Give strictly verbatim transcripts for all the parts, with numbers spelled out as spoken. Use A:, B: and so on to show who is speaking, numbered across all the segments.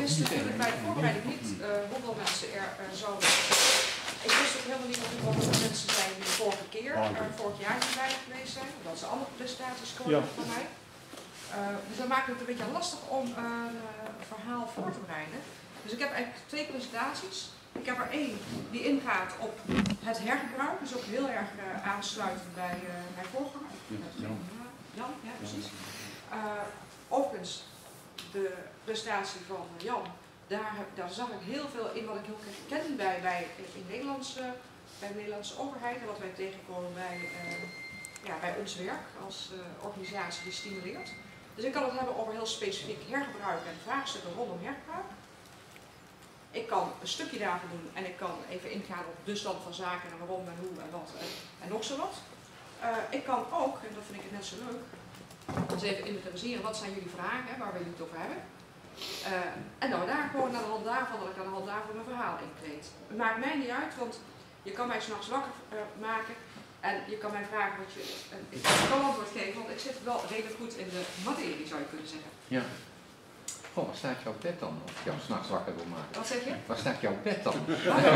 A: wist natuurlijk bij de voorbereiding niet uh, hoeveel mensen er uh, zouden. Ik wist ook helemaal niet hoeveel mensen zijn die de vorige keer, uh, vorig jaar hierbij geweest zijn, omdat ze andere presentaties komen ja. van mij. Uh, dus dat maakt het een beetje lastig om uh, een verhaal voor te bereiden. Dus ik heb eigenlijk twee presentaties. Ik heb er één die ingaat op het hergebruik, dus ook heel erg uh, aansluitend bij uh, mijn voorganger. Jan. Jan, ja precies. Uh, overigens, de presentatie van Jan, daar, heb, daar zag ik heel veel in wat ik heel erg ken bij, bij, in Nederlandse, bij de Nederlandse overheid en wat wij tegenkomen bij, uh, ja, bij ons werk als uh, organisatie die stimuleert. Dus ik kan het hebben over heel specifiek hergebruik en vraagstukken rondom hergebruik. Ik kan een stukje daarvan doen en ik kan even ingaan op de stand van zaken en waarom en hoe en wat en, en nog zo wat. Uh, ik kan ook, en dat vind ik net zo leuk, eens even inventariseren wat zijn jullie vragen, hè, waar we het over hebben. Uh, en dan daar gewoon aan de hand daarvan, dat ik aan de hand daarvan mijn verhaal inkleed. Het maakt mij niet uit, want je kan mij 's nachts wakker uh, maken en je kan mij vragen wat je... Uh, ik kan antwoord geven, want ik zit wel redelijk goed in de materie, zou je kunnen zeggen.
B: Ja. Goh, waar staat jouw bed dan? Of jou 's nachts wakker wil maken?
A: Wat zeg je?
B: Waar staat jouw bed dan?
A: Oh, ja.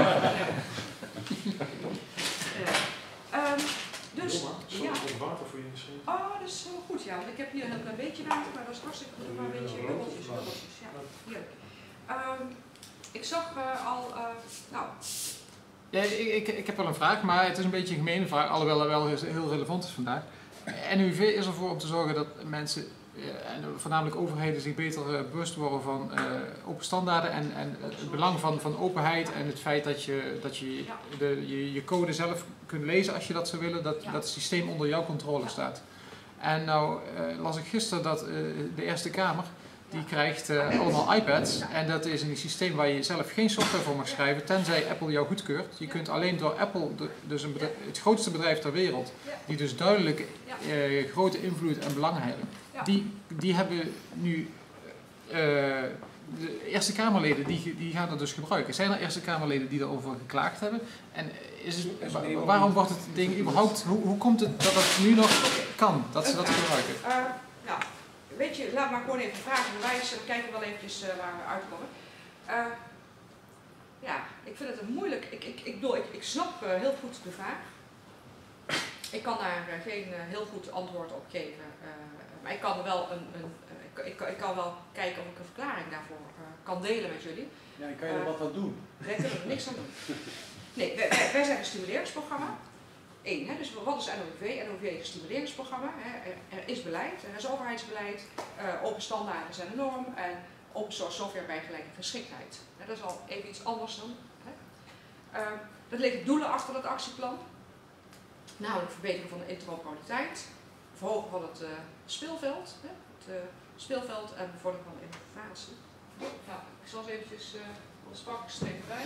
A: Ja. Um, dus,
C: Sorry,
A: ja.
C: wat water voor je geschreven?
A: Oh, dat is heel goed, ja. Want ik heb hier een, een beetje water, maar dat is hartstikke goed. Maar een beetje bubbeltjes, bubbeltjes, ja. Heerlijk. Um, ik zag uh, al, uh, nou...
D: Ja, ik, ik, ik heb wel een vraag, maar het is een beetje een gemene vraag, alhoewel het wel heel relevant is vandaag. N U V is ervoor om te zorgen dat mensen, en voornamelijk overheden, zich beter bewust worden van uh, open standaarden en, en het belang van, van openheid en het feit dat je, dat je, de, je je code zelf kunt lezen als je dat zou willen, dat, dat het systeem onder jouw controle staat. En nou uh, las ik gisteren dat uh, de Eerste Kamer, die krijgt uh, allemaal iPads en dat is een systeem waar je zelf geen software voor mag schrijven, tenzij Apple jou goedkeurt. Je kunt alleen door Apple, dus een bedrijf, het grootste bedrijf ter wereld, die dus duidelijk uh, grote invloed en belang hebben, die, die hebben nu, uh, de Eerste Kamerleden, die, die gaan dat dus gebruiken. Zijn er Eerste Kamerleden die erover geklaagd hebben? En is het, waarom wordt het ding überhaupt, hoe, hoe komt het dat het nu nog kan, dat ze dat gebruiken?
A: Uh, nou. Weet je, laat maar gewoon even vragen wijzen, dan kijken we wel eventjes uh, waar we uitkomen. Uh, ja, ik vind het een moeilijk, ik, ik, ik, bedoel, ik, ik snap uh, heel goed de vraag. Ik kan daar uh, geen uh, heel goed antwoord op geven, uh, maar ik kan er wel een, een uh, ik, ik, ik kan wel kijken of ik een verklaring daarvoor uh, kan delen met jullie.
E: Ja, kan je er uh, wat aan doen?
A: Wij kunnen er niks aan doen. Nee, wij, wij, wij zijn een stimuleringsprogramma. Eén, hè, dus wat is N O V? N O V is een stimuleringsprogramma. Hè. Er, er is beleid, er is overheidsbeleid, uh, open standaarden zijn een norm en open source software bij gelijke geschiktheid. Hè, dat is al even iets anders dan. Hè. Uh, er liggen doelen achter het actieplan, namelijk verbetering van de interoperabiliteit, verhogen van het uh, speelveld, hè, het uh, speelveld en bevordering van de innovatie. Nou, ik zal eens eventjes uh, wat spakken strepen bij.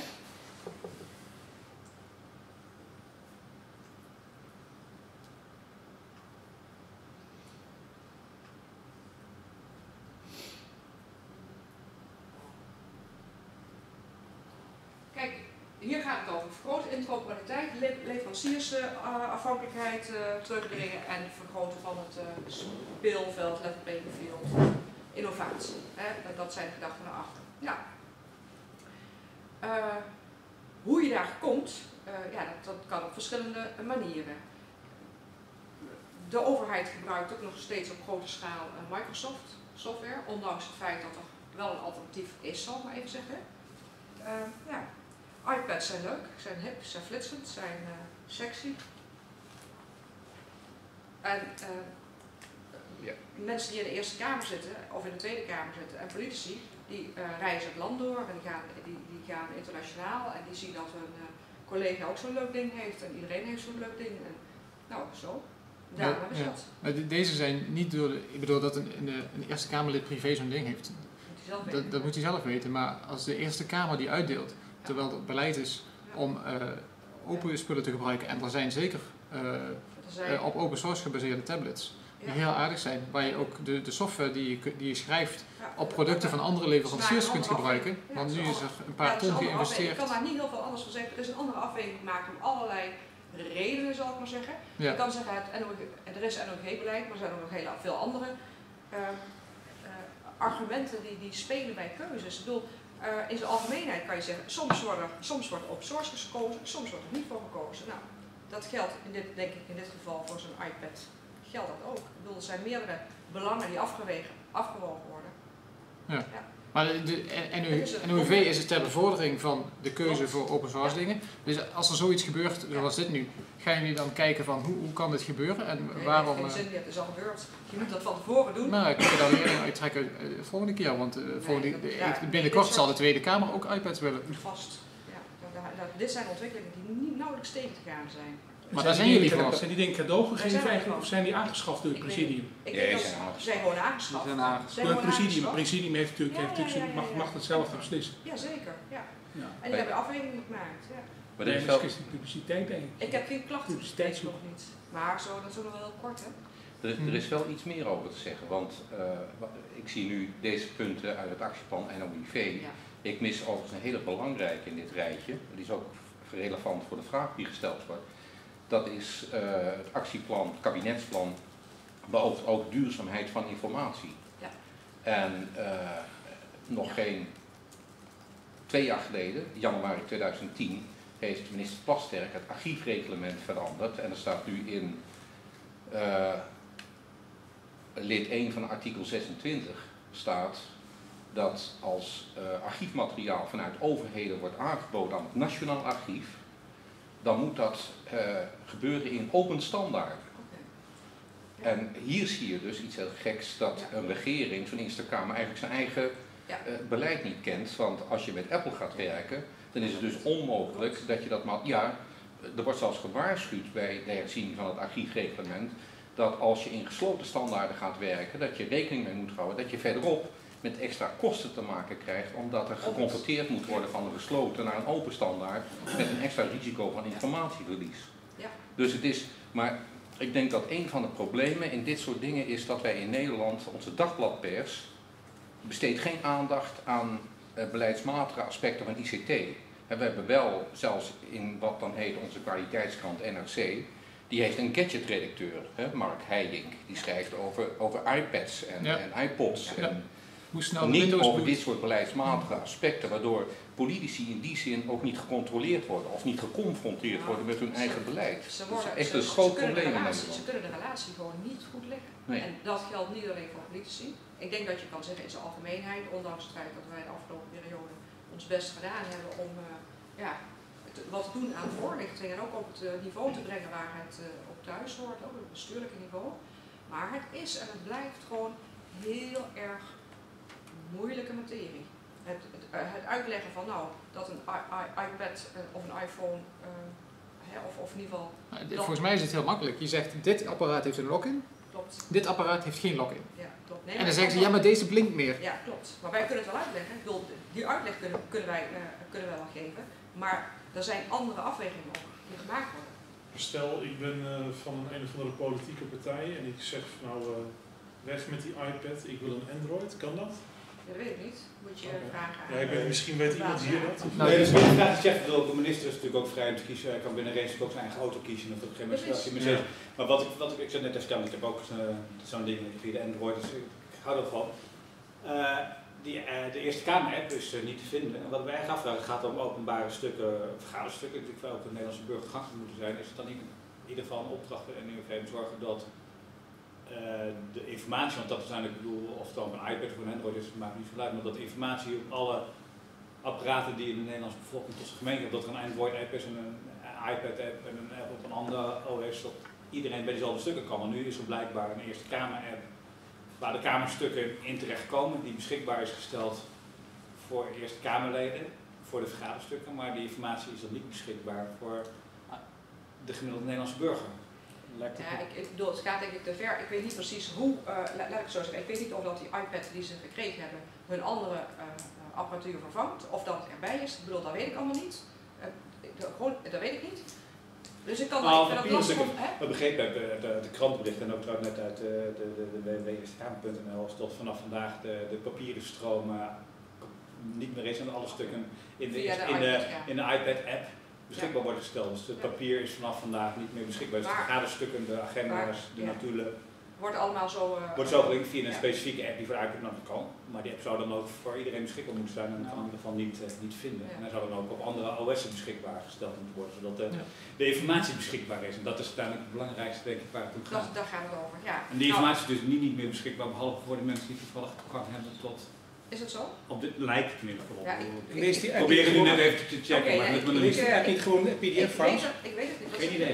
A: Kijk, hier gaat het over vergroten interoperabiliteit, le leveranciersafhankelijkheid uh, terugdringen en vergroten van het uh, speelveld, level playing field, innovatie. Hè? Dat zijn de gedachten naar achter. Ja. Uh, hoe je daar komt, uh, ja, dat, dat kan op verschillende manieren. De overheid gebruikt ook nog steeds op grote schaal uh, Microsoft software, ondanks het feit dat er wel een alternatief is, zal ik maar even zeggen. Uh, ja. iPads zijn leuk, zijn hip, zijn flitsend, zijn uh, sexy. En uh, ja. mensen die in de Eerste Kamer zitten, of in de Tweede Kamer zitten, en politici, die uh, reizen het land door en die gaan, die, die gaan internationaal en die zien dat hun uh, collega ook zo'n leuk ding heeft en iedereen heeft zo'n leuk ding. En, nou, zo. Daarom ja, hebben ze dat.
D: Maar deze zijn niet door de, ik bedoel dat een, een, een Eerste Kamerlid privé zo'n ding heeft.
A: Dat,
D: dat, dat moet hij zelf weten, maar als de Eerste Kamer die uitdeelt, terwijl het beleid is om uh, open spullen te gebruiken. En er zijn zeker uh, zijn... Uh, op open source gebaseerde tablets die ja. heel aardig zijn. Waar je ook de, de software die je, die je schrijft ja. op producten van andere leveranciers kunt gebruiken. Ja, want nu is er een paar ja, ton geïnvesteerd.
A: Ik kan daar niet heel veel anders van zeggen. Er is een andere afweging gemaakt om allerlei redenen, zal ik maar zeggen.
D: Ja.
A: Je kan zeggen, het N O G, er is N O G-beleid, maar er zijn ook nog heel veel andere uh, uh, argumenten die, die spelen bij keuzes. Ik bedoel, uh, in zijn algemeenheid kan je zeggen, soms, worden, soms wordt open source gekozen, soms wordt er niet voor gekozen. Nou, dat geldt in dit, denk ik in dit geval voor zo'n iPad, geldt dat ook. Ik bedoel, er zijn meerdere belangen die afgewegen, afgewogen worden.
D: Ja.
A: Ja.
D: Maar de, de N O U V is het ter bevordering van de keuze voor open source ja. dingen. Dus als er zoiets gebeurt, zoals dit nu, gaan jullie dan kijken van hoe, hoe kan dit gebeuren en
A: nee,
D: waarom...
A: Nee, geen zin, het is al gebeurd. Je moet dat van tevoren doen.
D: Nou, ik kan je daar lering uittrekken uh, volgende keer, want uh, nee, volgende, dat, ja, binnenkort soort... zal de Tweede Kamer ook iPads willen.
A: Vast. Ja, dat, dat, dat, dit zijn ontwikkelingen die niet nauwelijks tegen te gaan zijn.
D: Maar daar zijn jullie voor.
C: Zijn die dingen cadeau gegeven eigenlijk, of zijn die aangeschaft door het presidium?
A: Ik denk dat ze zijn gewoon aangeschaft.
B: Zijn aangeschaft.
C: Door het presidium. Het presidium heeft natuurlijk, heeft natuurlijk ja, ja, ja, ja, mag, mag het zelf ja. beslissen.
A: Jazeker, ja. ja. En die
B: Bij...
A: hebben afwegingen gemaakt. Ja.
C: Maar dat is wel... is die publiciteit denk ik.
A: Ik heb geen klachten, steeds nog niet. Maar zo, dat is nog wel heel kort hè.
B: Er, er is wel iets meer over te zeggen, want uh, ik zie nu deze punten uit het actieplan N O U V. Ja. Ik mis overigens een hele belangrijke in dit rijtje. Die is ook relevant voor de vraag die gesteld wordt. Dat is uh, het actieplan, het kabinetsplan, beoogt ook duurzaamheid van informatie.
A: Ja.
B: En uh, nog ja. geen twee jaar geleden, januari tweeduizend tien, heeft minister Plasterk het archiefreglement veranderd. En er staat nu in uh, lid één van artikel zesentwintig staat dat als uh, archiefmateriaal vanuit overheden wordt aangeboden aan het Nationaal Archief, dan moet dat uh, gebeuren in open standaarden. Okay. Ja. En hier zie je dus iets heel geks, dat ja. een regering, zo'n Eerste Kamer, eigenlijk zijn eigen ja. uh, beleid niet kent. Want als je met Apple gaat werken, dan is het dus onmogelijk dat je dat maar... Ja, er wordt zelfs gewaarschuwd bij de herziening van het archiefreglement, dat als je in gesloten standaarden gaat werken, dat je rekening mee moet houden dat je verderop met extra kosten te maken krijgt, omdat er geconverteerd moet worden van een gesloten naar een open standaard met een extra risico van informatieverlies. Ja. Dus het is, maar ik denk dat een van de problemen in dit soort dingen is dat wij in Nederland, onze dagbladpers, besteedt geen aandacht aan uh, beleidsmatige aspecten van I C T. En we hebben wel, zelfs in wat dan heet onze kwaliteitskrant N R C, die heeft een gadgetredacteur, hè, Mark Heijink, die schrijft over, over iPads en, ja. en iPods. Ja. En, Hoe snel niet over dit soort beleidsmatige aspecten, waardoor politici in die zin ook niet gecontroleerd worden of niet geconfronteerd worden met hun eigen beleid.
A: Ze worden,
B: dat is echt
A: ze,
B: een groot
A: ze
B: probleem in
A: relatie,
B: Nederland.
A: Ze kunnen de relatie gewoon niet goed leggen. Nee. En dat geldt niet alleen voor politici. Ik denk dat je kan zeggen in zijn algemeenheid, ondanks het feit dat wij de afgelopen periode ons best gedaan hebben om uh, ja, het, wat te doen aan voorlichting en ook op het uh, niveau te brengen waar het uh, op thuis hoort, ook op het bestuurlijke niveau. Maar het is en het blijft gewoon heel erg moeilijke materie. Het, het, het uitleggen van nou, dat een I, I, iPad uh, of een iPhone, uh, hè, of, of in ieder geval...
D: Uh, volgens mij is het heel makkelijk. Je zegt, dit apparaat heeft een lock-in.
A: Klopt.
D: Dit apparaat heeft geen lock-in.
A: Ja, klopt. Nee,
D: en dan zeggen ze, ja maar deze blinkt meer.
A: Ja, klopt. Maar wij kunnen het wel uitleggen. Ik bedoel, die uitleg kunnen, kunnen, wij, uh, kunnen wij wel geven. Maar er zijn andere afwegingen ook die gemaakt worden.
E: Stel, ik ben uh, van een, een of andere politieke partij en ik zeg nou, uh, weg met die iPad, ik wil een Android. Kan dat?
A: Ja, dat weet ik niet. Moet je okay. vragen aan.
E: Ja, ik weet, misschien weet iemand hier dat.
F: Nou, nee, dus de vraag is, zegt, de minister is natuurlijk ook vrij om te kiezen. Hij kan binnen een race ook zijn eigen auto kiezen. Of op een gegeven moment ja. Maar wat ik, wat ik, ik zei net even stellen, ik heb ook zo'n ding via de Android, dus ik hou ervan. Uh, die, uh, de Eerste Kamer-app is uh, niet te vinden. En wat wij eigenlijk afvragen, gaat om openbare stukken, vergaderstukken, die voor elke Nederlandse burger toegankelijk moeten zijn. Is het dan niet in ieder geval een opdracht en nu even zorgen dat Uh, de informatie, want dat is eigenlijk, ik bedoel, of het dan een iPad of een Android is, maakt niet veel uit, maar dat de informatie op alle apparaten die in de Nederlandse bevolking tot zijn gemeen heeft, dat er een Android-app is en een iPad-app en een app op een andere O S, dat iedereen bij dezelfde stukken kan. Maar nu is er blijkbaar een Eerste Kamer-app waar de Kamerstukken in terechtkomen, die beschikbaar is gesteld voor Eerste Kamerleden, voor de vergaderstukken, maar die informatie is dan niet beschikbaar voor de gemiddelde Nederlandse burger.
A: Ja, ik, ik bedoel, het gaat denk ik te ver. Ik weet niet precies hoe, uh, laat, laat ik zo zeggen, ik weet niet of dat die iPad die ze gekregen hebben hun andere uh, apparatuur vervangt, of dat het erbij is. Ik bedoel, dat weet ik allemaal niet. Uh, dat, gewoon, dat weet ik niet. Dus ik kan
F: nou,
A: ik vind dat lastig om...
F: We begrepen hebben de, de krantenberichten en ook trouwens net uit de, de, de, de w w w punt eerste kamer punt n l is dat vanaf vandaag de, de papieren stroom uh, niet meer is en alle stukken in de, de, in de, ja. in de iPad-app beschikbaar ja. worden gesteld. Dus het papier is vanaf vandaag niet meer beschikbaar. Dus de vergaderstukken, de agenda's, de notulen.
A: wordt allemaal zo... Uh,
F: wordt zo gelinkt via een
A: ja.
F: specifieke app die voor de iPad nog kan. Maar die app zou dan ook voor iedereen beschikbaar moeten zijn en kan in ieder geval niet, uh, niet vinden. Ja. En hij zou dan ook op andere O S'en beschikbaar gesteld moeten worden, zodat de, ja. de informatie beschikbaar is. En dat is uiteindelijk het belangrijkste, denk ik, waar het toe gaat.
A: Dat, daar gaat het over, ja.
F: En die informatie is dus niet, niet meer beschikbaar, behalve voor de mensen die toevallig toegang hebben tot...
A: Is het zo?
F: Op dit lijkt het in ieder geval op.
A: Ja, ik, ik,
C: Lees die
F: ik probeer het nu net even te checken,
A: okay,
F: maar
A: ja,
F: dat
A: ik,
F: niet.
A: ik, uh,
C: niet gewoon een P D F-files?
A: Ik weet het niet.
F: Geen idee.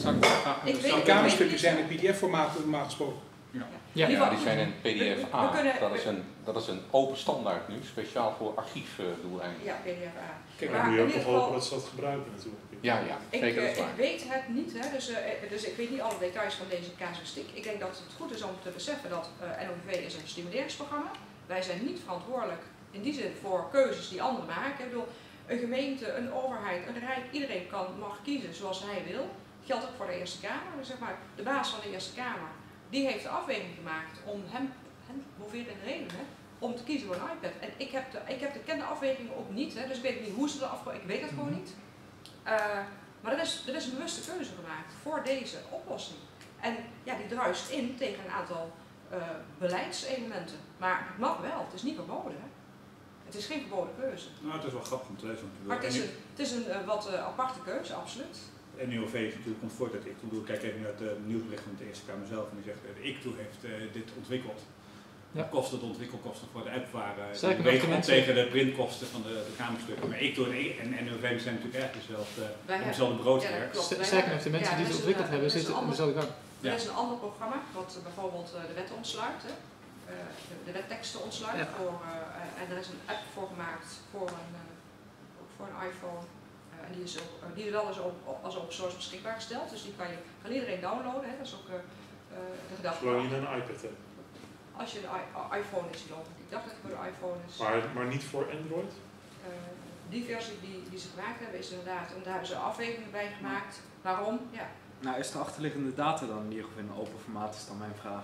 A: De
C: kamerstukken zijn in P D F-formaat normaal gesproken.
B: Ja.
D: Ja.
B: Ja, die zijn in P D F A.
A: We, we kunnen,
B: dat, is een, dat is een open standaard nu, speciaal voor archiefdoeleinden.
A: Ja, P D F A.
E: Kijk, dan moet je ook nog hopen dat ze dat gebruiken natuurlijk.
B: Ja, ja, zeker,
A: ik,
B: dat is
A: uh,
B: waar.
A: ik weet het niet, hè, dus, uh, dus ik weet niet alle details van deze casuïstiek. Ik denk dat het goed is om te beseffen dat uh, N O V is een stimuleringsprogramma. Wij zijn niet verantwoordelijk in die zin voor keuzes die anderen maken. Ik bedoel, een gemeente, een overheid, een rijk, iedereen kan, mag kiezen zoals hij wil. Dat geldt ook voor de Eerste Kamer. Dus zeg maar, de baas van de Eerste Kamer, die heeft de afweging gemaakt om hem, hem moverende redenen, om te kiezen voor een iPad. En ik heb de, ik heb de kende afwegingen ook niet, hè, dus ik weet niet hoe ze dat afwegen, ik weet het gewoon niet. Uh, maar er is, er is een bewuste keuze gemaakt voor deze oplossing. En ja, die druist in tegen een aantal uh, beleidselementen. Maar het mag wel, het is niet verboden. Hè. Het is geen verboden keuze.
F: Nou, het is wel grappig om te lezen.
A: Maar het is een, het is een uh, wat uh, aparte keuze, absoluut.
F: N O V is natuurlijk komt voort uit I C T O. Kijk even naar het uh, nieuwsbericht van de Eerste Kamer zelf en die zegt dat uh, I C T O heeft uh, dit ontwikkeld. Ja. De kosten, de ontwikkelkosten voor de app waren uh, weten op tegen de printkosten van de, de kamerstukken. Maar I C T O en N O V zijn natuurlijk erg dezelfde, uh, dezelfde broodwerk.
A: Ja,
D: sterker nog, de mensen ja, die het ontwikkeld hebben zitten in dezelfde gang.
A: Er is een ander programma wat uh, bijvoorbeeld uh, de wet ontsluit. Hè. Uh, de, de wetteksten ontsluit. Ja. Voor, uh, en er is een app voor gemaakt voor een, uh, voor een iPhone. Uh, en die is, ook, uh, die is wel eens op, als open source beschikbaar gesteld. Dus die kan, je, kan iedereen downloaden. Hè. Dat is ook uh, uh, de gedachte.
E: Zolang je een iPad hebt.
A: Als je een iPhone is, geloof ik. Ik dacht dat het voor de iPhone is.
E: Maar, maar niet voor Android?
A: Uh, die versie die, die ze gemaakt hebben is inderdaad, en daar hebben ze afwegingen bij gemaakt. Waarom? Ja.
G: Nou, is de achterliggende data dan in ieder geval in een open formaat, is dan mijn vraag.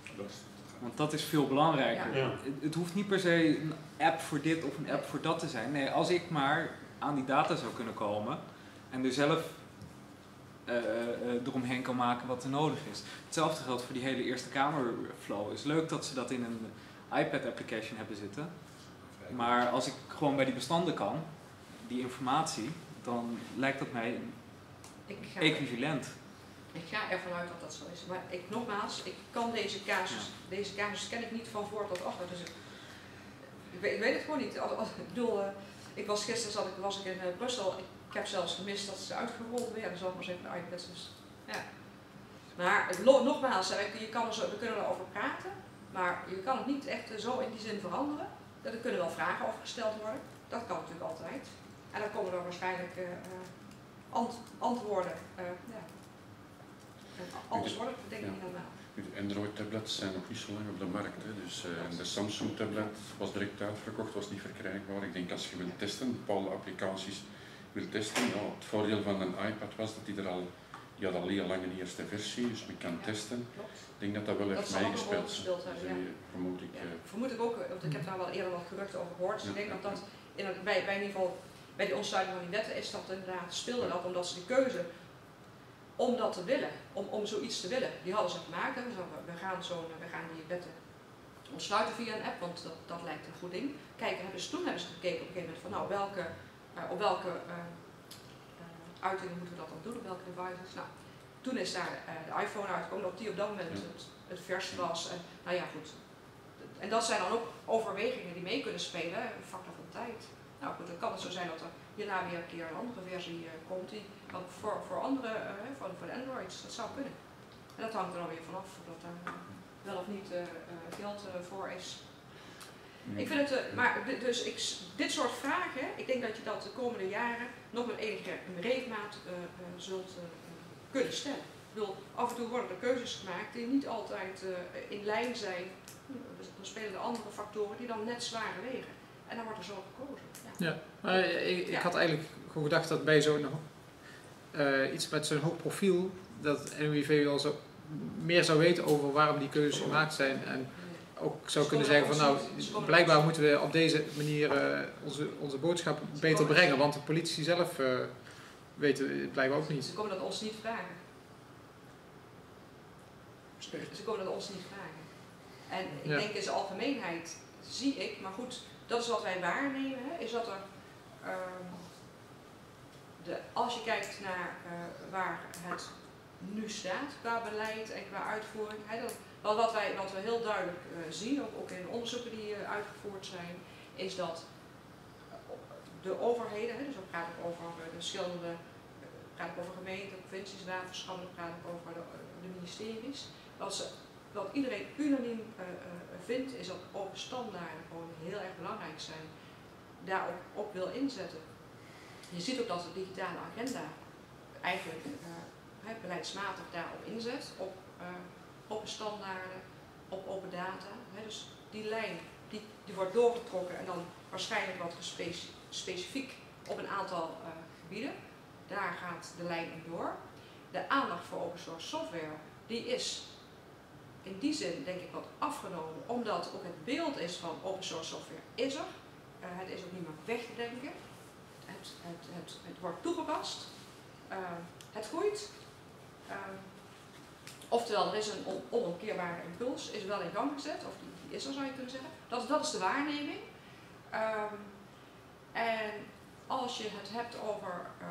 G: Want dat is veel belangrijker.
E: Ja.
G: Het, het hoeft niet per se een app voor dit of een app voor dat te zijn. Nee, als ik maar aan die data zou kunnen komen en er zelf uh, uh, eromheen kan maken wat er nodig is. Hetzelfde geldt voor die hele Eerste Kamer flow. Het is leuk dat ze dat in een iPad application hebben zitten. Maar als ik gewoon bij die bestanden kan, die informatie, dan lijkt dat mij
A: ik ga
G: equivalent.
A: Ik ga ervan uit dat dat zo is. Maar ik, nogmaals, ik kan deze casus, ja. deze casus ken ik niet van voor tot achter. Dus ik, ik, weet, ik weet het gewoon niet. Als, als, ik bedoel, uh, ik was gisteren zat ik, was ik in uh, Brussel. Ik heb zelfs gemist dat ze uitgerold werden. Zal ik maar zeggen, de iPads. Dus, ja. Maar het, nogmaals, je kan er zo, we kunnen erover praten. Maar je kan het niet echt uh, zo in die zin veranderen. Er kunnen wel vragen over gesteld worden. Dat kan natuurlijk altijd. En dan komen er waarschijnlijk uh, uh, ant, antwoorden. Uh, ja. Anders wordt het denk ik niet normaal.
H: De Android-tablets zijn nog niet zo lang op de markt. Hè. Dus, uh, de Samsung-tablet was direct uitverkocht, was niet verkrijgbaar. Ik denk als je wilt testen, bepaalde applicaties wil testen. Ja, het voordeel van een iPad was dat die er al, die had al heel lang een eerste versie, dus men kan ja, testen. Klopt. Ik denk dat dat wel heeft meegespeeld.
A: Dus
H: ja. Vermoed ik.
A: Ja, uh, vermoed ik ook, want ik heb daar wel eerder wat geruchten over gehoord. Dus ja, ik denk ja, dat dat in een, bij, bij in ieder geval bij die ontsluiting van die wetten is dat inderdaad speelde dat omdat ze die keuze om dat te willen, om, om zoiets te willen, die hadden ze gemaakt. Hè. We gaan, zo, we gaan die wetten ontsluiten via een app, want dat, dat lijkt een goed ding. Kijken, hebben ze, toen hebben ze gekeken op een gegeven moment van nou, welke, uh, op welke uh, uh, uitingen moeten we dat dan doen, op welke devices. Nou, toen is daar uh, de iPhone uitgekomen, dat die op dat moment het, het verst was. En, nou ja, goed. En dat zijn dan ook overwegingen die mee kunnen spelen, een factor van tijd. Nou goed, dan kan het zo zijn dat er hierna weer een keer een andere versie uh, komt die dan voor, voor andere, uh, voor, voor de Androids, dat zou kunnen. En dat hangt er dan weer vanaf of dat daar uh, wel of niet uh, uh, geld uh, voor is. Nee. Ik vind het, uh, maar dus ik, dit soort vragen, ik denk dat je dat de komende jaren nog met enige regelmaat uh, uh, zult uh, kunnen stellen. Ik bedoel, af en toe worden er keuzes gemaakt die niet altijd uh, in lijn zijn. Dan spelen er andere factoren die dan net zwaarder wegen. En dan wordt er zo gekozen. Ja,
D: ja maar ik, ik ja. had eigenlijk gewoon gedacht dat bij zo'n uh, iets met zo'n hoog profiel, dat N O V wel zo meer zou weten over waarom die keuzes gemaakt zijn. En ook zou kunnen zeggen van nou, blijkbaar moeten we op deze manier uh, onze, onze boodschap beter brengen, want de politici zelf uh, weten het blijkbaar ook niet.
A: Ze komen dat ons niet vragen. Ze komen dat ons niet vragen. En ik
D: Ja.
A: denk in zijn algemeenheid zie ik, maar goed, dat is wat wij waarnemen, hè, is dat er, um, de, als je kijkt naar uh, waar het nu staat qua beleid en qua uitvoering, hè, dat, wat, wat, wij, wat we heel duidelijk uh, zien, ook, ook in onderzoeken die uh, uitgevoerd zijn, is dat de overheden, hè, dus we praten over de verschillende, uh, praat ik over gemeenten, provincies, waterschappen, praat ik over de, de ministeries, dat, ze, dat iedereen unaniem uh, uh, vindt, is dat open standaarden gewoon heel erg belangrijk zijn, daarop op wil inzetten. Je ziet ook dat de digitale agenda eigenlijk uh, beleidsmatig daarop inzet, op uh, open standaarden, op open data. Hè, dus die lijn die, die wordt doorgetrokken en dan waarschijnlijk wat gespeci specifiek op een aantal uh, gebieden. Daar gaat de lijn in door. De aandacht voor open source software die is in die zin denk ik wat afgenomen, omdat ook het beeld is van open source software is er. Uh, het is ook niet meer weg te denken. Het, het, het, het wordt toegepast. Uh, het groeit. Uh, oftewel, er is een on onomkeerbare impuls, is wel in gang gezet, of die, die is er zou je kunnen zeggen. Dat, dat is de waarneming. Um, en als je het hebt over, uh,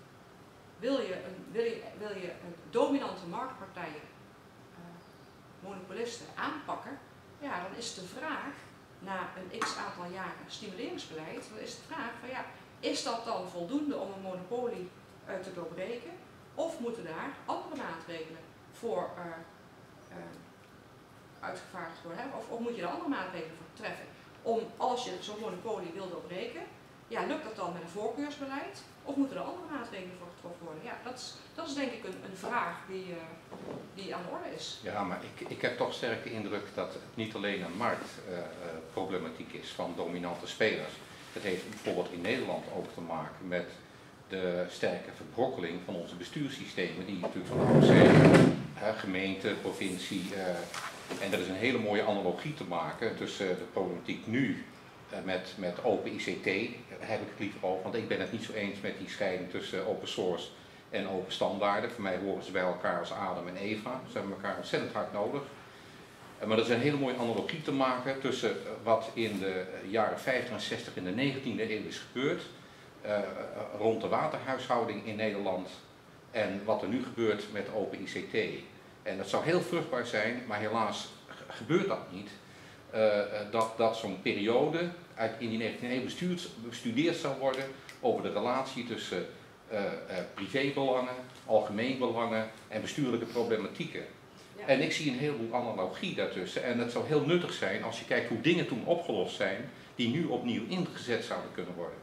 A: wil, je een, wil, je, wil je een dominante marktpartijen, uh, monopolisten aanpakken, ja, dan is de vraag, na een x aantal jaren stimuleringsbeleid, dan is de vraag van ja, is dat dan voldoende om een monopolie uh, te doorbreken? Of moeten daar andere maatregelen voor uh, uh, uitgevaardigd worden? Hè? Of, of moet je er andere maatregelen voor treffen? Om, als je zo'n monopolie wil doorbreken, ja, lukt dat dan met een voorkeursbeleid? Of moeten er andere maatregelen voor getroffen worden? Ja, dat is, dat is denk ik een, een vraag die, uh, die aan de orde is.
B: Ja, maar ik, ik heb toch sterk de indruk dat het niet alleen een marktproblematiek uh, uh, is van dominante spelers. Het heeft bijvoorbeeld in Nederland ook te maken met de sterke verbrokkeling van onze bestuurssystemen, die natuurlijk van ouds zijn, uh, gemeente, provincie. Uh, en er is een hele mooie analogie te maken tussen de problematiek nu uh, met, met open I C T, daar heb ik het liever over, want ik ben het niet zo eens met die scheiding tussen open source en open standaarden. Voor mij horen ze bij elkaar als Adam en Eva, ze hebben elkaar ontzettend hard nodig. Maar er is een hele mooie analogie te maken tussen wat in de jaren vijftig en zestig in de negentiende eeuw is gebeurd, uh, rond de waterhuishouding in Nederland, en wat er nu gebeurt met open I C T. En dat zou heel vruchtbaar zijn, maar helaas gebeurt dat niet. Uh, dat dat zo'n periode uit in die negentiende eeuw bestuurd, bestudeerd zou worden over de relatie tussen uh, uh, privébelangen, algemeen belangen en bestuurlijke problematieken. Ja. En ik zie een heleboel analogie daartussen. En het zou heel nuttig zijn als je kijkt hoe dingen toen opgelost zijn, die nu opnieuw ingezet zouden kunnen worden.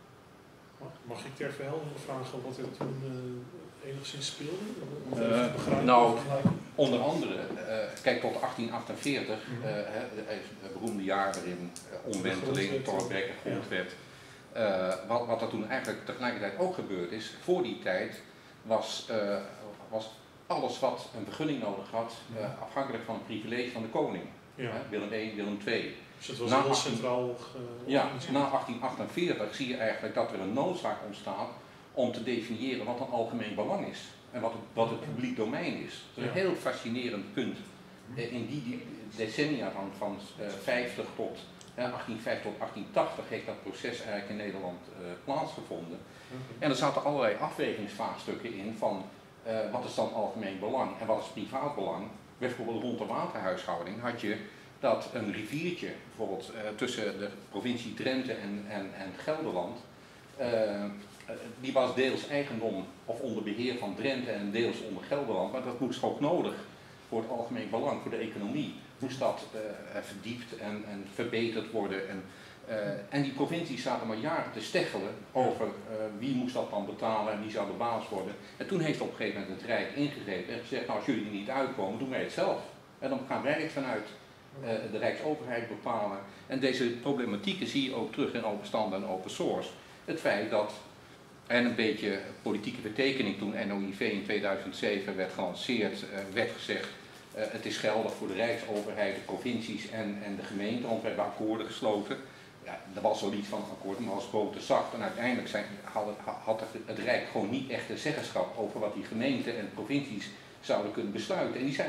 E: Mag ik ter verheldering vragen wat er toen uh, enigszins speelde?
B: Uh, nou, onder andere, uh, kijk tot achttien achtenveertig, uh, het beroemde jaar waarin uh, omwenteling, Thorbecke, grondwet. Uh, wat, wat er toen eigenlijk tegelijkertijd ook gebeurd is, voor die tijd was, uh, was alles wat een vergunning nodig had, uh, afhankelijk van het privilege van de koning. Ja. Uh, Willem één, Willem twee.
E: Dus het was na heel achttien, centraal
B: Ja, na achttien achtenveertig zie je eigenlijk dat er een noodzaak ontstaat om te definiëren wat een algemeen belang is en wat het, wat het publiek domein is. Dat is een heel fascinerend punt. Uh, in die, die decennia van, van uh, vijftig tot uh, achttien vijftig tot achttien tachtig heeft dat proces eigenlijk in Nederland uh, plaatsgevonden. En er zaten allerlei afwegingsvraagstukken in van uh, wat is dan algemeen belang en wat is privaat belang. Bijvoorbeeld rond de waterhuishouding had je dat een riviertje, bijvoorbeeld uh, tussen de provincie Drenthe en, en, en Gelderland, uh, die was deels eigendom of onder beheer van Drenthe en deels onder Gelderland, maar dat moest ook nodig voor het algemeen belang, voor de economie, moest dat uh, verdiept en, en verbeterd worden. En, uh, en die provincies zaten maar jaren te steggelen over uh, wie moest dat dan betalen en wie zou de baas worden. En toen heeft op een gegeven moment het Rijk ingegrepen en gezegd, nou als jullie er niet uitkomen, doen wij het zelf. En dan gaan wij het vanuit uh, de Rijksoverheid bepalen. En deze problematieken zie je ook terug in open standaard en open source. Het feit dat, en een beetje politieke betekening toen N O I V in tweeduizend zeven werd gelanceerd, uh, werd gezegd, uh, het is geldig voor de Rijksoverheid, de provincies en, en de gemeente, want we hebben akkoorden gesloten. Ja, er was zoiets van akkoord, maar als boter zacht. En uiteindelijk zijn, had, het, had het Rijk gewoon niet echt de zeggenschap over wat die gemeenten en provincies zouden kunnen besluiten. En die zijn ook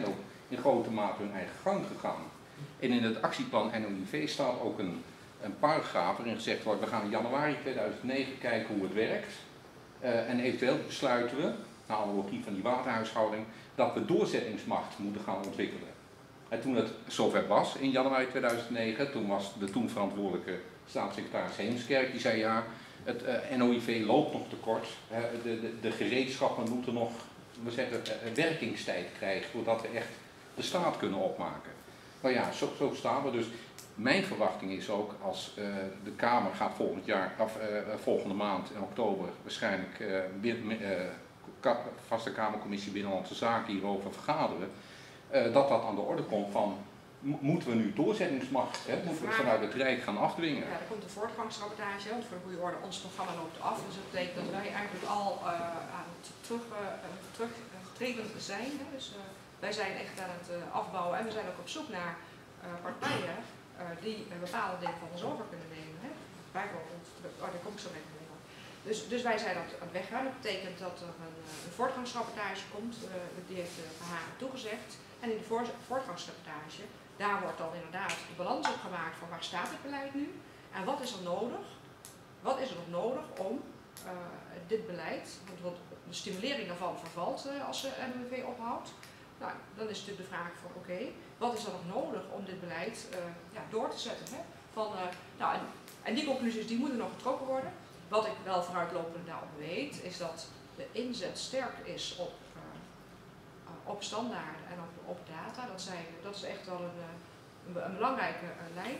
B: in grote mate hun eigen gang gegaan. En in het actieplan N O I V staat ook een, een paragraaf waarin gezegd wordt, we gaan in januari tweeduizend negen kijken hoe het werkt. Uh, en eventueel besluiten we, naar analogie van die waterhuishouding, dat we doorzettingsmacht moeten gaan ontwikkelen. En toen het zover was in januari tweeduizend negen, toen was de toen verantwoordelijke staatssecretaris Heemskerk, die zei ja, het uh, N O I V loopt nog tekort, uh, de, de, de gereedschappen moeten nog, we zeggen, uh, werkingstijd krijgen, voordat we echt de staat kunnen opmaken. Nou ja, zo, zo staan we dus. Mijn verwachting is ook, als uh, de Kamer gaat volgend jaar, of uh, volgende maand in oktober waarschijnlijk uh, bin, uh, ka vaste Kamercommissie Binnenlandse Zaken hierover vergaderen, uh, dat dat aan de orde komt van, moeten we nu doorzettingsmacht, hè? Moeten we vanuit het Rijk gaan afdwingen?
A: Ja, er komt een voortgangsrapportage, want voor de goede orde, ons programma loopt af, dus dat betekent dat wij eigenlijk al uh, aan het terug, uh, terugtreden zijn. Hè? Dus uh, wij zijn echt aan het uh, afbouwen en we zijn ook op zoek naar uh, partijen uh, die een bepaalde deel van ons over kunnen nemen. Hè? Bijvoorbeeld, oh, daar kom ik zo mee. Dus, dus wij zijn aan het weggaan. Dat betekent dat er een, een voortgangsrapportage komt, uh, die heeft de Verhagen toegezegd. En in de voortgangsrapportage, daar wordt dan inderdaad de balans op gemaakt van waar staat het beleid nu en wat is er nodig, wat is er nog nodig om uh, dit beleid, want de stimulering daarvan vervalt uh, als de N O I V ophoudt. Nou, dan is natuurlijk de vraag van oké, okay, wat is er nog nodig om dit beleid uh, ja, door te zetten? Hè? Van, uh, nou, en, en die conclusies die moeten nog getrokken worden. Wat ik wel vooruitlopend daarop weet, is dat de inzet sterk is op, uh, op standaarden en op, op data. Dat, zijn, dat is echt wel een, een, een belangrijke uh, lijn.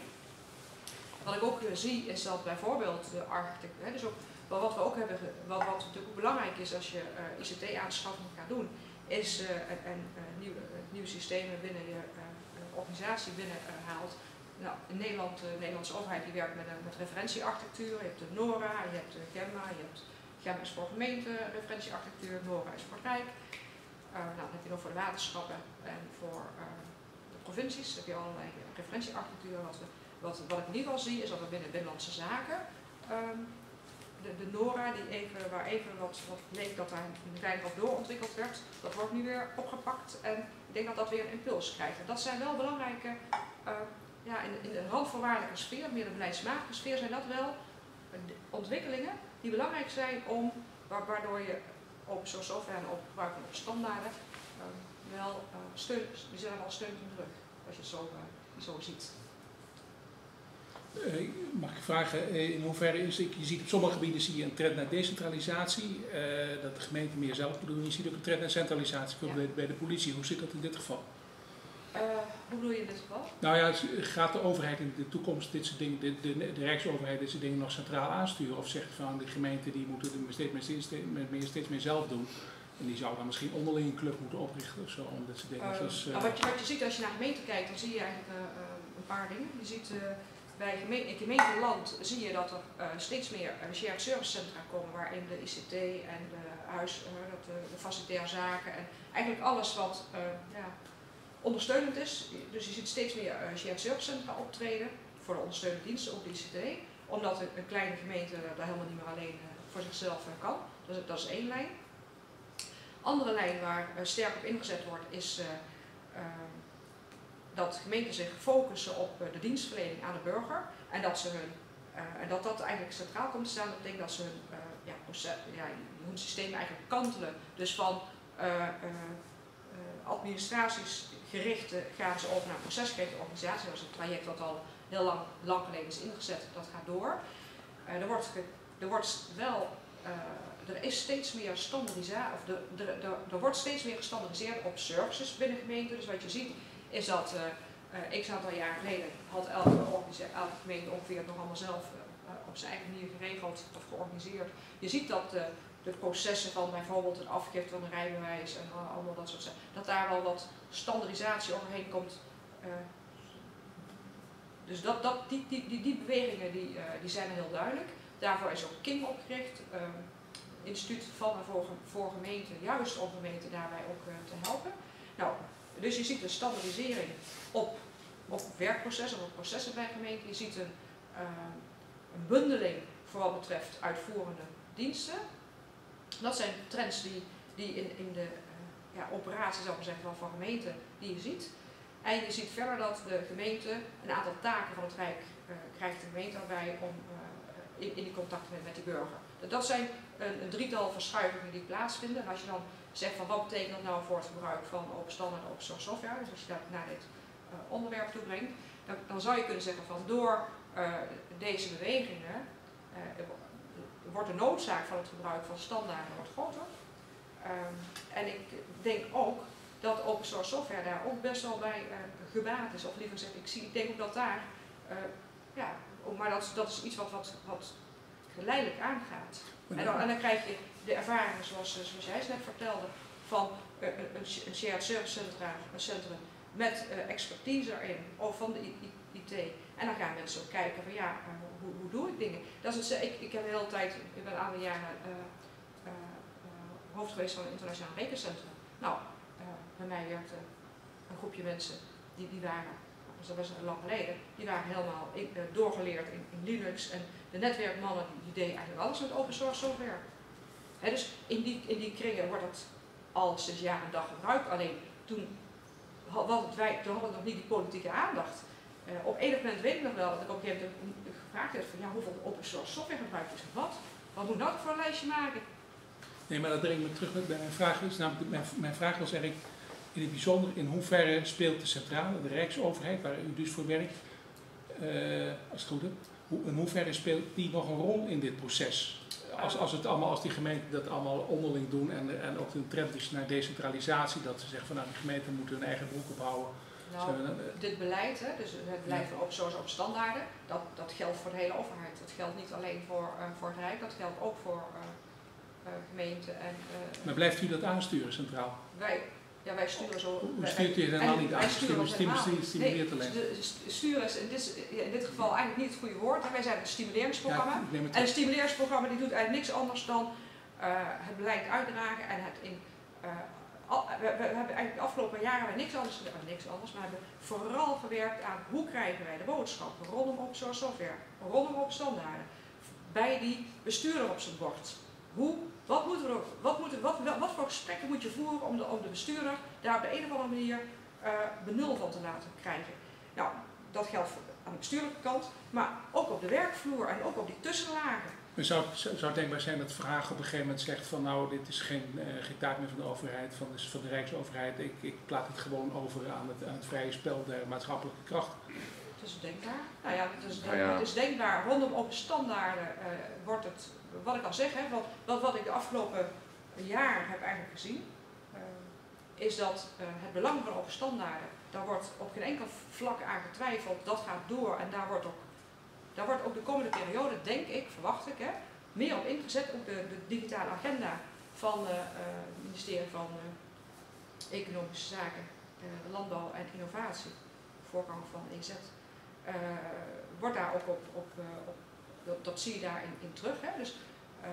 A: Wat ik ook uh, zie is dat bijvoorbeeld de architectuur, dus ook, wat we ook hebben, wat, wat natuurlijk ook belangrijk is als je uh, I C T-aanschaffing gaat doen, is uh, een, een, een nieuw, een nieuwe systemen binnen je uh, organisatie binnen uh, haalt. Nou, in Nederland, de Nederlandse overheid die werkt met, met referentiearchitectuur. Je hebt de NORA, je hebt de Gemma, je hebt Gemma is voor gemeente, referentiearchitectuur, NORA is voor Rijk. Uh, nou, dan heb je nog voor de waterschappen en voor uh, de provincies heb je allerlei referentiearchitectuur. Wat, we, wat, wat ik in ieder geval zie is dat we binnen Binnenlandse Zaken um, de, de NORA, die even, waar even wat, wat bleek dat daar een klein wat doorontwikkeld werd, dat wordt nu weer opgepakt en ik denk dat dat weer een impuls krijgt. En dat zijn wel belangrijke, uh, ja, in, in de randvoorwaardelijke sfeer, meer de beleidsmatige sfeer, zijn dat wel ontwikkelingen die belangrijk zijn om, waardoor je op zo'n software en op gebruiken op standaarden uh, wel uh, steun, die zijn wel steun in de rug, als je het zo, uh, zo ziet.
C: Uh, mag ik vragen, uh, in hoeverre is het, je ziet op sommige gebieden zie je een trend naar decentralisatie, uh, dat de gemeente meer zelf moet doen, je ziet ook een trend naar centralisatie, bijvoorbeeld ja. bij, bij de politie. Hoe zit dat in dit geval?
A: Uh, hoe bedoel je in dit geval?
C: Nou ja, gaat de overheid in de toekomst dit soort dingen, de, de, de Rijksoverheid dit soort dingen nog centraal aansturen? Of zegt van de gemeenten die moeten het steeds meer, steeds, meer, steeds meer zelf doen? En die zouden dan misschien onderling een club moeten oprichten of zo, om dat soort dingen.
A: Uh,
C: Zoals, uh,
A: nou, wat, je, wat je ziet als je naar gemeenten kijkt, dan zie je eigenlijk uh, een paar dingen. Je ziet uh, bij gemeente, in gemeenteland zie je dat er uh, steeds meer uh, shared service centra komen, waarin de I C T en de huis, uh, dat, uh, de facilitaire zaken en eigenlijk alles wat uh, ja, ondersteunend is. Dus je ziet steeds meer uh, shared service centra optreden voor de ondersteunende diensten, ook de I C T, omdat een, een kleine gemeente daar helemaal niet meer alleen uh, voor zichzelf uh, kan. Dat is, dat is één lijn. Andere lijn waar uh, sterk op ingezet wordt is uh, uh, dat gemeenten zich focussen op uh, de dienstverlening aan de burger en dat, ze hun, uh, en dat dat eigenlijk centraal komt te staan. Dat betekent dat ze hun, uh, ja, proces, ja, hun systeem eigenlijk kantelen. Dus van uh, uh, uh, administraties gerichte gaan ze over naar een procesgerichte organisatie. Dat is een traject wat al heel lang, lang geleden is ingezet, dat gaat door. Uh, er, wordt ge, er wordt wel uh, Er is steeds meer standaardisatie, of de, de, de, er wordt steeds meer gestandaardiseerd op services binnen gemeenten. Dus wat je ziet is dat uh, uh, x aantal jaar geleden had elke, elke gemeente ongeveer het nog allemaal zelf uh, op zijn eigen manier geregeld of georganiseerd. Je ziet dat uh, de processen van bijvoorbeeld het afgifte van een rijbewijs en uh, allemaal dat soort zaken, dat daar wel wat standaardisatie overheen komt. Uh, dus dat, dat, die, die, die, die bewegingen die, uh, die zijn heel duidelijk. Daarvoor is ook K I M opgericht. Uh, instituut van en voor, voor gemeenten, juist om gemeenten daarbij ook uh, te helpen. Nou, dus je ziet een standaardisering op, op werkprocessen, op processen bij gemeenten. Je ziet een, uh, een bundeling voor wat betreft uitvoerende diensten. Dat zijn trends die, die in, in, de, uh, ja, operatie, zou ik maar zeggen, van, van gemeenten die je ziet. En je ziet verder dat de gemeente een aantal taken van het Rijk uh, krijgt de gemeente erbij om uh, in, in die contacten met, met die burger. Dat zijn een, een drietal verschuivingen die plaatsvinden. En als je dan zegt van wat betekent dat nou voor het gebruik van open standaard en open source software, dus als je dat naar dit uh, onderwerp toe brengt, dan, dan zou je kunnen zeggen van door uh, deze bewegingen uh, wordt de noodzaak van het gebruik van standaarden wordt groter. Um, en ik denk ook dat open source software daar ook best wel bij uh, gebaat is. Of liever gezegd, ik, zie, ik denk ook dat daar, uh, ja, maar dat, dat is iets wat, wat, wat geleidelijk aangaat. En dan, en dan krijg je de ervaringen zoals, zoals jij net vertelde, van uh, een, een shared service centrum, een centrum met uh, expertise erin, of van de I T. En dan gaan mensen ook kijken van ja, uh, hoe, hoe doe ik dingen? Dat is het, ik, ik heb de hele tijd, ik ben een aantal jaren uh, uh, uh, hoofd geweest van een internationaal rekencentrum. Nou, uh, bij mij werkte een groepje mensen, die, die waren, dat was lang geleden, die waren helemaal in, uh, doorgeleerd in, in Linux. En de netwerkmannen die, die deden eigenlijk alles met open source software. He, dus in die, in die kringen wordt het al sinds jaar en dag gebruikt. Alleen toen, had wij, toen hadden we nog niet die politieke aandacht. Uh, op enig moment weet ik nog wel dat ik op een gegeven moment gevraagd heb van ja, hoeveel open source software gebruikt is. Wat? Wat moet ik nou voor een lijstje maken?
C: Nee, maar dat brengt me terug bij mijn vraag. Is namelijk, mijn, mijn vraag was eigenlijk in het bijzonder in hoeverre speelt de centrale, de Rijksoverheid, waar u dus voor werkt, uh, als het goed is, hoe, in hoeverre speelt die nog een rol in dit proces? Als, als, het allemaal, als die gemeenten dat allemaal onderling doen en, en ook een trend is naar decentralisatie, dat ze zeggen van nou, de gemeenten moeten hun eigen broek ophouden.
A: Nou, dan, uh, dit beleid, hè, dus het beleid van open source op standaarden, dat, dat geldt voor de hele overheid. Dat geldt niet alleen voor, uh, voor het Rijk, dat geldt ook voor uh, uh, gemeenten. En, uh,
C: maar blijft u dat aansturen centraal?
A: Wij, ja, wij sturen zo.
C: Hoe stuurt u het helemaal niet aan? Sturen stimuleert alleen.
A: Nee, sturen is in dit, in dit geval eigenlijk niet het goede woord. Wij zijn een stimuleringsprogramma.
C: Ja,
A: en een stimuleringsprogramma die doet eigenlijk niks anders dan uh, het beleid uitdragen en het in. Uh, al, we, we, we hebben eigenlijk de afgelopen jaren niks anders gedaan, niks anders, maar hebben vooral gewerkt aan hoe krijgen wij de boodschap rondom open source software, rondom open standaarden, bij die bestuurder op zijn bord. Hoe, wat, moet er, wat, moet er, wat, wat voor gesprekken moet je voeren om de, om de bestuurder daar op de een of andere manier uh, benul van te laten krijgen? Nou, dat geldt voor, aan de bestuurlijke kant, maar ook op de werkvloer en ook op die tussenlagen.
C: Maar zou, zou het denkbaar zijn dat Vraag op een gegeven moment zegt van nou, dit is geen, uh, geen taak meer van de overheid, van de, van de Rijksoverheid, ik, ik plaat het gewoon over aan het, aan het vrije spel der maatschappelijke kracht.
A: Het is denkbaar. Nou ja, het is, denk, ah, ja. Het is denkbaar. Rondom open standaarden uh, wordt het, wat ik al zeg, hè, wat, wat, wat ik de afgelopen jaar heb eigenlijk gezien, uh, is dat uh, het belang van open standaarden, daar wordt op geen enkel vlak aan getwijfeld, dat gaat door en daar wordt ook, daar wordt ook de komende periode, denk ik, verwacht ik, hè, meer op ingezet. Ook de, de digitale agenda van uh, uh, het ministerie van uh, Economische Zaken, uh, Landbouw en Innovatie, voorganger van E Z. Uh, wordt daar ook op, op, uh, op dat, dat zie je daarin in terug. Hè? Dus, uh,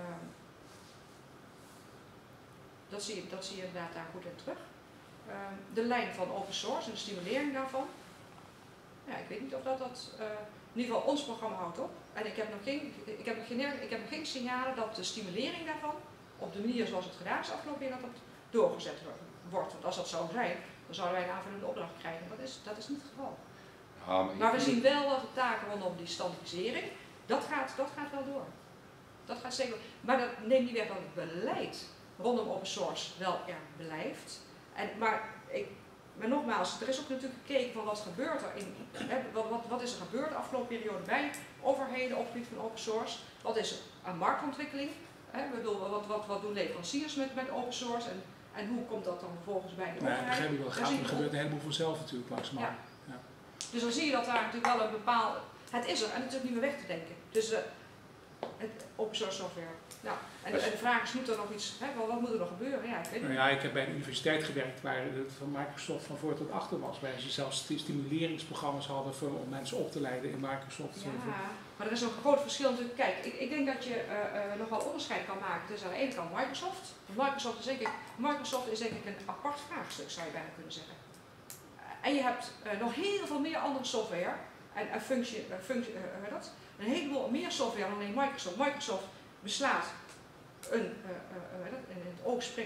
A: dat, zie je, dat zie je inderdaad daar goed in terug. Uh, de lijn van open source en de stimulering daarvan. Ja, ik weet niet of dat, dat uh, in ieder geval ons programma houdt op. En ik heb, nog geen, ik, heb nog geen, ik heb nog geen signalen dat de stimulering daarvan, op de manier zoals het gedaan is afgelopen jaar, dat dat doorgezet wordt. Want als dat zou zijn, dan zouden wij een aanvullende opdracht krijgen. Dat is, dat is niet het geval.
B: Ja, maar,
A: maar we zien wel dat de taken rondom die standaardisering, dat gaat, dat gaat wel door. Dat gaat zeker. Maar dat neemt niet weg dat het beleid rondom open source wel er blijft. En, maar, ik, maar nogmaals, er is ook natuurlijk gekeken van wat gebeurt er in, hè, wat, wat, wat is er gebeurd de afgelopen periode bij overheden op het gebied van open source. Wat is er aan marktontwikkeling? Hè, bedoel, wat, wat, wat doen leveranciers met, met open source en, en hoe komt dat dan vervolgens bij de overheid?
C: Ja, dat begrijp ik wel. Gaat, er gebeurt een heleboel vanzelf natuurlijk langzamerhand.
A: Ja. Ja. Dus dan zie je dat daar natuurlijk wel een bepaalde. Het is er en het is ook niet meer weg te denken. Dus uh, het open source software. Nou, en, de, en de vraag is, moet er nog iets, hè, wat, wat moet er nog gebeuren? Ja, ik weet
C: nou ja, ik heb bij een universiteit gewerkt waar het van Microsoft van voor tot achter was. Waar ze zelfs stimuleringsprogramma's hadden voor, om mensen op te leiden in Microsoft.
A: Ja, maar er is nog een groot verschil natuurlijk. Kijk, ik, ik denk dat je uh, uh, nog wel onderscheid kan maken tussen aan de ene kant Microsoft. Microsoft is denk ik, Microsoft is denk ik een apart vraagstuk, zou je bijna kunnen zeggen. En je hebt uh, nog heel veel meer andere software en, en functie, uh, functie, uh, dat, een heleboel meer software dan alleen Microsoft. Microsoft beslaat een, uh, uh, uh, in het oog springend,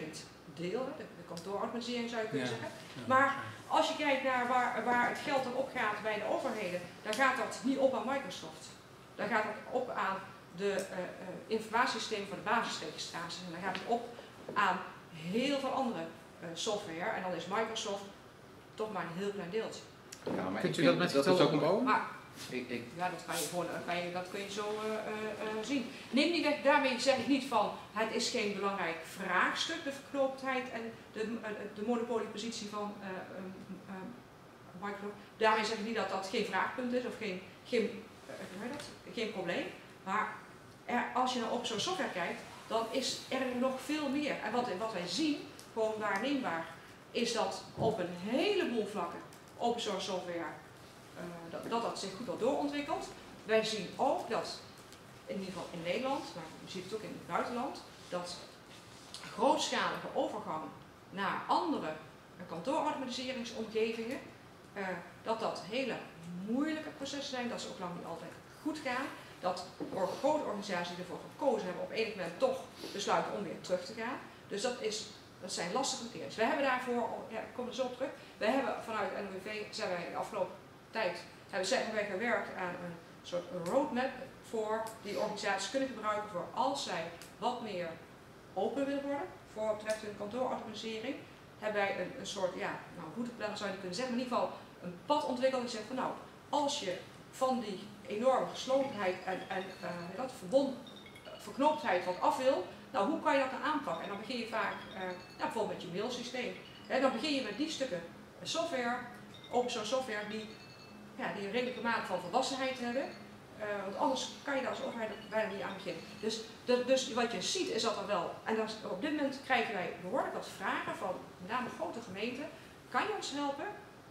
A: deel, de, de kantoororganisering zou je kunnen
C: Ja.
A: zeggen.
C: Ja.
A: Maar als je kijkt naar waar, waar het geld dan opgaat bij de overheden, dan gaat dat niet op aan Microsoft. Dan gaat het op aan de uh, uh, informatiesystemen voor de basisregistraties en dan gaat het op aan heel veel andere uh, software en dan is Microsoft toch maar een heel klein deeltje.
B: Ja, maar
D: Kunt
B: ik
D: u dat
B: vind
D: met
B: dat is
D: getallen
B: ook een
D: opbouwen?
A: Maar
B: Ik, ik,
A: ja, dat, kan je gewoon, dat, kan je, dat kun je zo uh, uh, uh, zien. Neem niet weg, daarmee zeg ik niet van het is geen belangrijk vraagstuk, de verknooptheid en de, uh, de monopoliepositie van uh, um, um, Microsoft. Daarmee zeg ik niet dat dat geen vraagpunt is of geen, geen, uh, hoe heet dat? Geen probleem. Maar er, als je naar open source software kijkt, dan is er nog veel meer. En wat, wat wij zien, gewoon waarneembaar, is dat op een heleboel vlakken open source software Uh, dat, dat dat zich goed al doorontwikkelt. Wij zien ook dat, in ieder geval in Nederland, maar je ziet het ook in het buitenland, dat grootschalige overgang naar andere uh, kantoororganiseringsomgevingen, uh, dat dat hele moeilijke processen zijn, dat ze ook lang niet altijd goed gaan, dat voor grote organisaties ervoor gekozen hebben op enig moment toch besluiten om weer terug te gaan. Dus dat, is, dat zijn lastige keuzes. We hebben daarvoor, ja, ik kom er zo op terug, we hebben vanuit N O W V zijn wij de afgelopen tijd hebben wij gewerkt aan een soort roadmap voor die organisaties kunnen gebruiken voor als zij wat meer open willen worden voor wat betreft hun kantoororganisering. Hebben wij een, een soort, ja, nou routeplanner zou je kunnen zeggen, maar in ieder geval een pad ontwikkeld die zegt van nou, als je van die enorme geslotenheid en, en uh, dat verbond, uh, verknooptheid wat af wil, nou hoe kan je dat dan aanpakken? En dan begin je vaak, uh, nou, bijvoorbeeld met je mailsysteem. He, dan begin je met die stukken software, open source software die Ja, die een redelijke mate van volwassenheid hebben. Uh, want anders kan je daar als overheid bijna niet aan beginnen. Dus, de, dus wat je ziet is dat er wel, en dat is, op dit moment krijgen wij behoorlijk wat vragen van met name grote gemeenten. Kan je ons helpen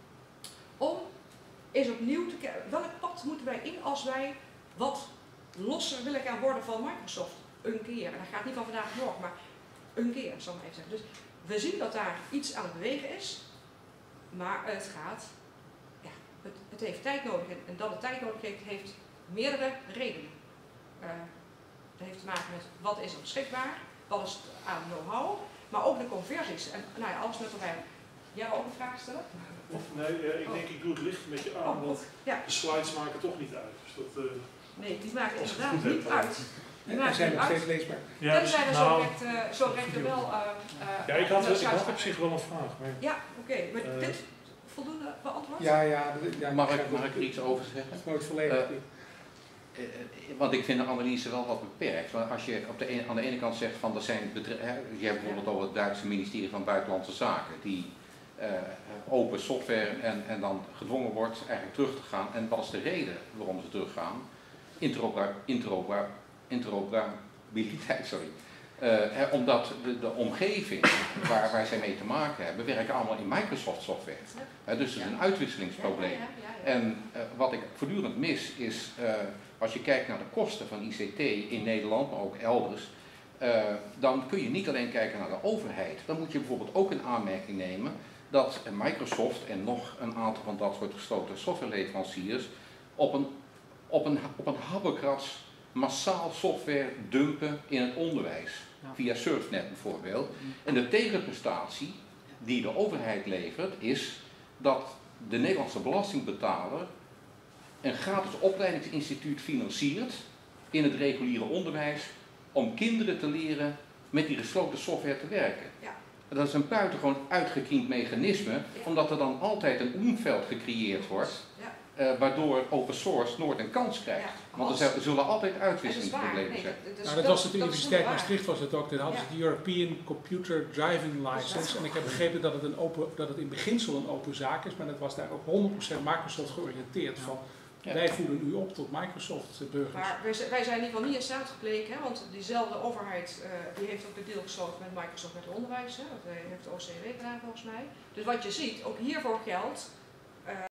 A: om eens opnieuw te kijken, welk pad moeten wij in als wij wat losser willen gaan worden van Microsoft? Een keer. En dat gaat niet van vandaag naar morgen, maar een keer, zal ik even zeggen. Dus we zien dat daar iets aan het bewegen is, maar het gaat... Het, het heeft tijd nodig en, en dat het tijd nodig heeft, heeft meerdere redenen. Uh, dat heeft te maken met wat is er beschikbaar, wat is aan know-how, maar ook de conversies en nou ja, alles met erbij. Jij ook een vraag stellen?
E: Of, nee, uh, ik oh. denk ik doe het licht een beetje aan,
A: oh,
E: want
A: ja.
E: de slides maken toch niet uit. Dus dat, uh,
A: nee, die maken inderdaad niet uit. Die
C: en zijn nog steeds
A: uit.
C: leesbaar.
E: Ja,
A: Tenzij er
E: nou,
A: zo recht, uh, zo recht er wel... Uh, uh,
E: ja, ik had,
A: uh,
E: ik had op zich wel een vraag. Maar,
A: ja, oké, okay, maar
E: uh,
A: dit voldoende beantwoord?
C: Ja, ja. ja
B: mag ik, mag ik er iets over zeggen?
C: Dat is nooit volledig. Uh,
B: uh, want ik vind de analyse wel wat beperkt. Want als je op de een, aan de ene kant zegt van er zijn bedrijven, je hebt bijvoorbeeld over het Duitse ministerie van Buitenlandse Zaken, die uh, open software en, en dan gedwongen wordt eigenlijk terug te gaan. En wat is de reden waarom ze teruggaan? Interopera, interopera, interoperabiliteit, sorry. Uh, hè, omdat de, de omgeving waar, waar zij mee te maken hebben, werken allemaal in Microsoft software. Uh, dus het is een uitwisselingsprobleem. Ja, ja, ja, ja. En uh, wat ik voortdurend mis is, uh, als je kijkt naar de kosten van I C T in Nederland, maar ook elders, uh, dan kun je niet alleen kijken naar de overheid. Dan moet je bijvoorbeeld ook in aanmerking nemen dat Microsoft en nog een aantal van dat soort gesloten softwareleveranciers op een, op een, op een habbekrats massaal software dumpen in het onderwijs, ja. Via Surfnet bijvoorbeeld. En de tegenprestatie die de overheid levert is dat de Nederlandse belastingbetaler een gratis opleidingsinstituut financiert in het reguliere onderwijs om kinderen te leren met die gesloten software te werken. Ja. Dat is een buitengewoon uitgekiend mechanisme, ja. Omdat er dan altijd een omveld gecreëerd wordt. Ja. Uh, waardoor open source nooit een kans krijgt. Ja, want er zullen altijd uitwisselingsproblemen
A: nee,
B: zijn.
A: Dat, dat,
C: nou, dat was het de Universiteit
A: waar.
C: Maastricht was het ook. Dat hadden ze ja. de European Computer Driving License. En ik heb begrepen dat het, een open, dat het in beginsel een open zaak is, maar dat was daar ook honderd procent Microsoft georiënteerd. Van, ja. Wij voeden u op tot Microsoft burgers.
A: Maar wij zijn in ieder geval niet in staat gebleken, hè, want diezelfde overheid uh, die heeft ook de deal gesloten met Microsoft met het onderwijs. Hè, dat heeft de O C W gedaan volgens mij. Dus wat je ziet, ook hiervoor geldt. Uh,